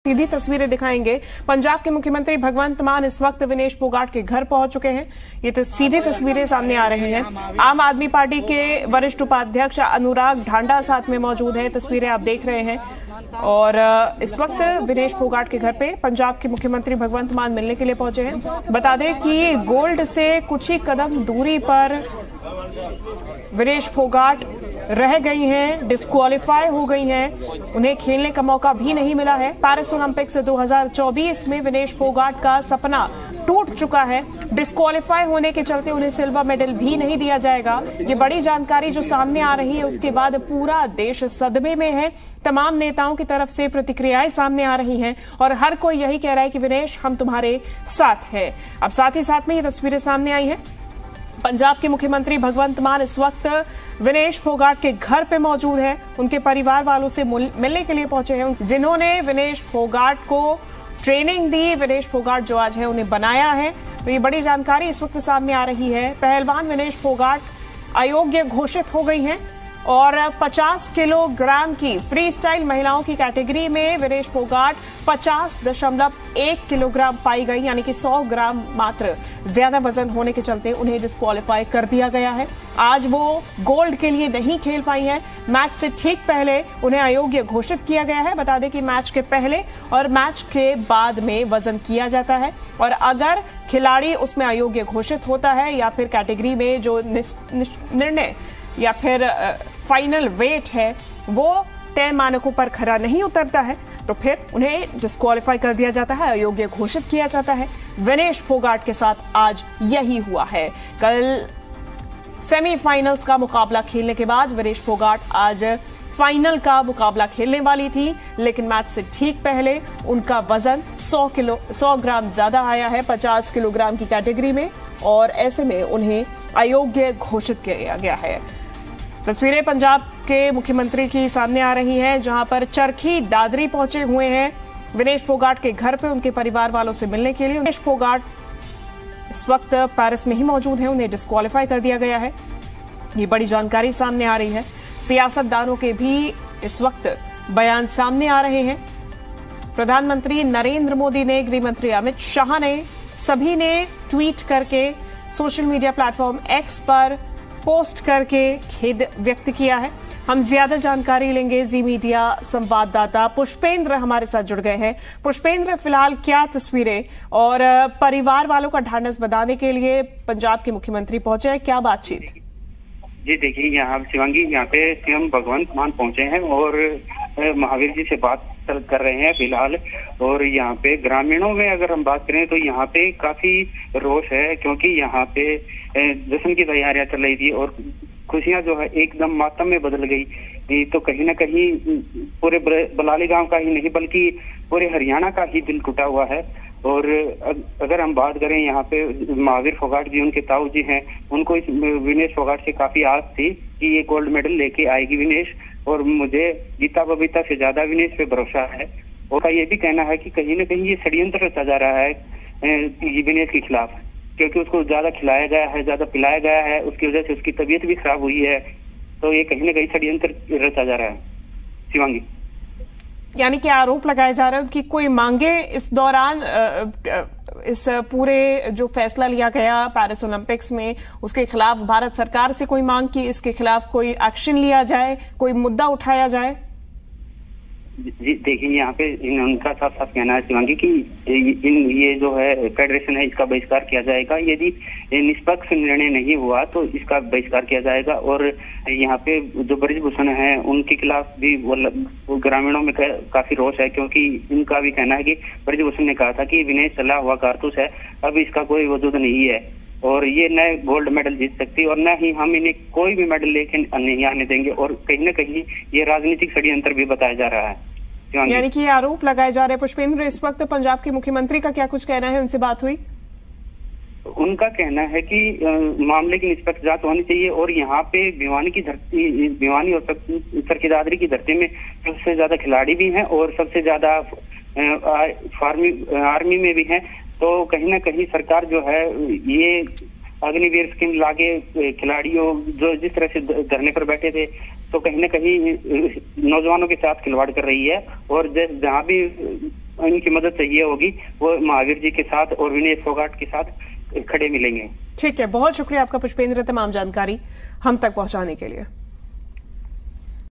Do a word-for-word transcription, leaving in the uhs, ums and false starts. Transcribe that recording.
सीधी तस्वीरें दिखाएंगे। पंजाब के मुख्यमंत्री भगवंत मान इस वक्त विनेश फोगाट के घर पहुंच चुके हैं। ये तो सीधी तस्वीरें सामने आ रही हैं। आम आदमी पार्टी के वरिष्ठ उपाध्यक्ष अनुराग ढांडा साथ में मौजूद हैं। तस्वीरें आप देख रहे हैं और इस वक्त विनेश फोगाट के घर पे पंजाब के मुख्यमंत्री भगवंत मान मिलने के लिए पहुंचे हैं। बता दें कि गोल्ड से कुछ ही कदम दूरी पर विनेश फोगाट रह गई हैं, डिस्क्वालीफाई हो गई हैं, उन्हें खेलने का मौका भी नहीं मिला है। पेरिस ओलंपिक्स दो हज़ार चौबीस में विनेश फोगाट का सपना टूट चुका है। डिस्क्वालीफाई होने के चलते उन्हें सिल्वर मेडल भी नहीं दिया जाएगा। ये बड़ी जानकारी जो सामने आ रही है, उसके बाद पूरा देश सदमे में है। तमाम नेताओं की तरफ से प्रतिक्रियाएं सामने आ रही हैं और हर कोई यही कह रहा है कि विनेश हम तुम्हारे साथ हैं। अब साथ ही साथ में ये तस्वीरें सामने आई हैं। पंजाब के मुख्यमंत्री भगवंत मान इस वक्त विनेश फोगाट के घर पे मौजूद है। उनके परिवार वालों से मिलने के लिए पहुंचे हैं, जिन्होंने विनेश फोगाट को ट्रेनिंग दी। विनेश फोगाट जो आज है उन्हें बनाया है। तो ये बड़ी जानकारी इस वक्त सामने आ रही है। पहलवान विनेश फोगाट अयोग्य घोषित हो गई हैं और पचास किलोग्राम की फ्री स्टाइल महिलाओं की कैटेगरी में विनेश फोगाट पचास दशमलव एक किलोग्राम पाई गई, यानी कि सौ ग्राम मात्र ज्यादा वजन होने के चलते उन्हें डिस्क्वालीफाई कर दिया गया है। आज वो गोल्ड के लिए नहीं खेल पाई हैं। मैच से ठीक पहले उन्हें अयोग्य घोषित किया गया है। बता दें कि मैच के पहले और मैच के बाद में वजन किया जाता है और अगर खिलाड़ी उसमें अयोग्य घोषित होता है या फिर कैटेगरी में जो निर्णय या फिर फाइनल वेट है वो तय मानकों पर खरा नहीं उतरता है, तो फिर उन्हें डिस्क्वालीफाई कर दिया जाता है, अयोग्य घोषित किया जाता है। विनेश फोगाट के साथ आज यही हुआ है। कल सेमीफाइनल्स का मुकाबला खेलने के बाद विनेश फोगाट आज फाइनल का मुकाबला खेलने वाली थी, लेकिन मैच से ठीक पहले उनका वजन सौ किलो सौ ग्राम ज्यादा आया है पचास किलोग्राम की कैटेगरी में और ऐसे में उन्हें अयोग्य घोषित किया गया है। तस्वीरें पंजाब के मुख्यमंत्री की सामने आ रही हैं, जहां पर चरखी दादरी पहुंचे हुए हैं विनेश फोगाट के घर पे उनके परिवार वालों से मिलने के लिए। विनेश फोगाट इस वक्त पेरिस में ही मौजूद हैं, उन्हें डिस्क्वालीफाई कर दिया गया है। ये बड़ी जानकारी सामने आ रही है। सियासतदानों के भी इस वक्त बयान सामने आ रहे हैं। प्रधानमंत्री नरेंद्र मोदी ने, गृह मंत्री अमित शाह ने, सभी ने ट्वीट करके सोशल मीडिया प्लेटफॉर्म एक्स पर पोस्ट करके खेद व्यक्त किया है। हम ज्यादा जानकारी लेंगे। जी मीडिया संवाददाता पुष्पेंद्र हमारे साथ जुड़ गए हैं। पुष्पेंद्र, फिलहाल क्या तस्वीरें और परिवार वालों का ढांढस बंधाने के लिए पंजाब के मुख्यमंत्री पहुंचे हैं, क्या बातचीत? जी देखिए, यहाँ शिवांगी, यहाँ पे सीएम भगवंत मान पहुंचे हैं और महावीर जी से बात कर रहे हैं फिलहाल। और यहाँ पे ग्रामीणों में अगर हम बात करें तो यहाँ पे काफी रोष है, क्योंकि यहाँ पे जश्न की तैयारियां चल रही थी और खुशियां जो है एकदम मातम में बदल गई। तो कहीं ना कहीं पूरे बलाली गांव का ही नहीं बल्कि पूरे हरियाणा का ही दिल टूटा हुआ है। और अगर हम बात करें यहाँ पे महावीर फोगाट जी, उनके ताऊ जी हैं, उनको इस विनेश फोगाट से काफी आस थी कि ये गोल्ड मेडल लेके आएगी विनेश, और मुझे गीता बबीता से ज्यादा विनेश पे भरोसा है। और ये भी कहना है कि कहीं ना कहीं ये षड्यंत्र रचा जा रहा है विनेश के खिलाफ, क्योंकि उसको ज्यादा खिलाया गया है, ज्यादा पिलाया गया है, उसकी वजह से उसकी तबीयत भी खराब हुई है। तो ये कहीं ना कहीं षड्यंत्र रचा जा रहा है। शिवांगी, यानी कि आरोप लगाए जा रहे हैं कि कोई मांगे इस दौरान इस पूरे जो फैसला लिया गया पेरिस ओलंपिक्स में, उसके खिलाफ भारत सरकार से कोई मांग की, इसके खिलाफ कोई एक्शन लिया जाए, कोई मुद्दा उठाया जाए? जी देखिए, यहाँ पे उनका साफ साफ कहना है शिवांगी कि इन ये जो है फेडरेशन है, इसका बहिष्कार किया जाएगा। यदि निष्पक्ष निर्णय नहीं हुआ तो इसका बहिष्कार किया जाएगा। और यहाँ पे जो ब्रिजभूषण है उनके खिलाफ भी ग्रामीणों में काफी रोष है, क्योंकि इनका भी कहना है कि ब्रिजभूषण ने कहा था कि विनेश चला हुआ कारतूस है, अब इसका कोई वजूद नहीं है और ये न गोल्ड मेडल जीत सकती और न ही हम इन्हें कोई भी मेडल लेके नहीं आने देंगे। और कहीं न कहीं ये राजनीतिक षड्यंत्र भी बताया जा रहा है। यानी कि ये आरोप लगाए जा रहे हैं। पुष्पेंद्र, इस वक्त पंजाब के मुख्यमंत्री का क्या कुछ कहना है? उनसे बात हुई? उनका कहना है कि आ, मामले की निष्पक्ष जांच होनी चाहिए और यहाँ पे भिवानी की धरती, भिवानी और चरखी दादरी की धरती में सबसे ज्यादा खिलाड़ी भी हैं और सबसे ज्यादा आर्मी में भी हैं। तो कहीं ना कहीं सरकार जो है ये अग्निवीर स्कीम लागे खिलाड़ियों जो जिस तरह से धरने पर बैठे थे, तो कहीं ना कहीं नौजवानों के साथ खिलवाड़ कर रही है। और जहाँ भी उनकी मदद चाहिए होगी वो महावीर जी के साथ और विनेश फोगाट के साथ खड़े मिलेंगे। ठीक है, बहुत शुक्रिया आपका पुष्पेंद्र तमाम जानकारी हम तक पहुंचाने के लिए।